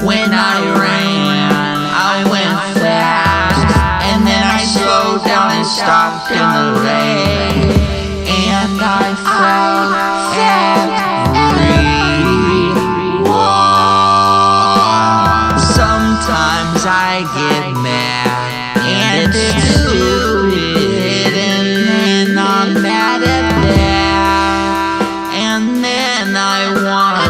When I ran, I went fast, and then I slowed down and stopped in the rain, and I felt free. Whoa. Sometimes I get mad, and it's stupid, and then I'm mad at that, and then I wanna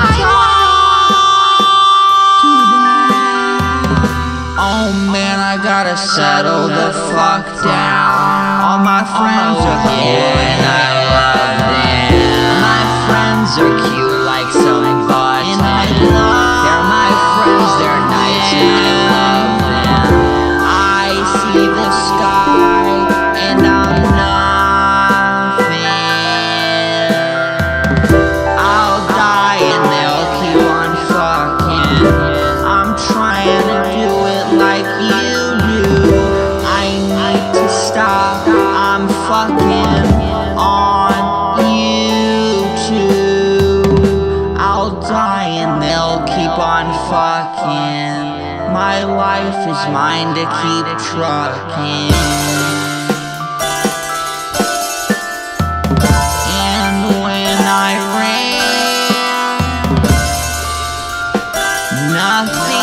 oh man, I gotta settle the fuck down. All my friends are cool and I love them. My friends are cute like somebody. They're my friends, they're nice and I love them. I see the sky and I'm nothing. I'll die and they'll keep on fucking. I'm trying to do it like you do. I need to stop. I'm fucking on YouTube. I'll die and they'll keep on fucking. My life is mine to keep trucking. And when I ran, nothing